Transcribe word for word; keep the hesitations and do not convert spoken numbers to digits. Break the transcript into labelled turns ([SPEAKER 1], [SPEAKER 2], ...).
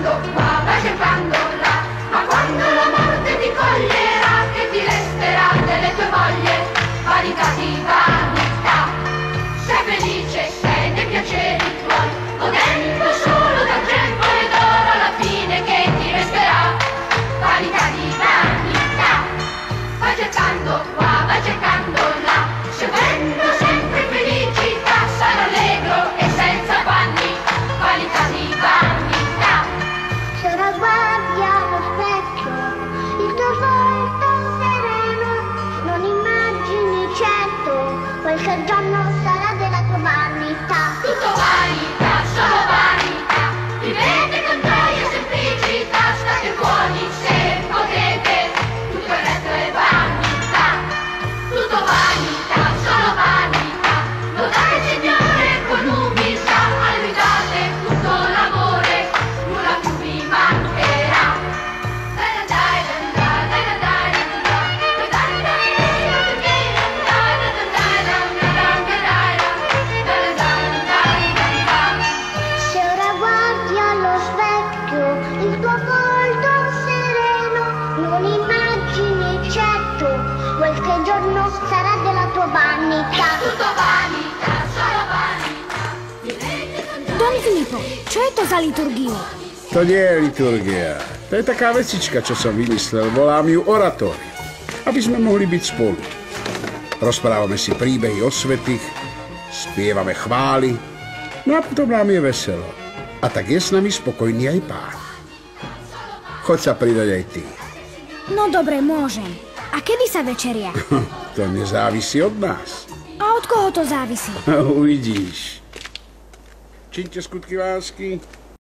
[SPEAKER 1] cercando qua, va cercando là, ma quando la morte ti coglierà, che ti resterà delle tue voglie? Vanità di vanità, sei felice, sei nei piaceri tuoi, godendo solo dal tempo ed oro alla fine che ti resterà. Vanità di vanità, vai cercando qua, vai cercando là, seguendo sempre felicità, sarà allegro e senza affanni. Vanità di vanità.
[SPEAKER 2] Se ora guardi allo specchio il tuo volto sereno, non immagini certo quel che il giorno sarà della tua vanità.
[SPEAKER 1] Tutto vanità, solo vanità, vivete con gioia e semplicità, state buoni se potete, tutto il resto è vanità. Tutto vanità, solo vanità, lodate il Signore con umiltà, alle date tutto l'amore, nulla più vi mancherà.
[SPEAKER 2] Se ora guardi allo specchio il tuo volto sereno, non immagini certo quel che il giorno sarà della tua vanità.
[SPEAKER 1] Tutto vanità, solo vanità, vivete con gioia.
[SPEAKER 3] Don Filipo, čo je to za liturgiu?
[SPEAKER 4] To nie je liturgia. To je taká vecička, čo som vymyslel. Volám ju oratórium. Aby sme mohli byť spolu. Rozprávame si príbehy o svätých, spievame chvály, no a potom nám je veselo. A tak je s nami spokojný aj Pán. Choď sa pridať aj ty.
[SPEAKER 3] No dobre, môžem. A kedy sa večeria?
[SPEAKER 4] To nezávisí od nás.
[SPEAKER 3] A od koho to závisí?
[SPEAKER 4] Uvidíš. Čiňte skutky lásky.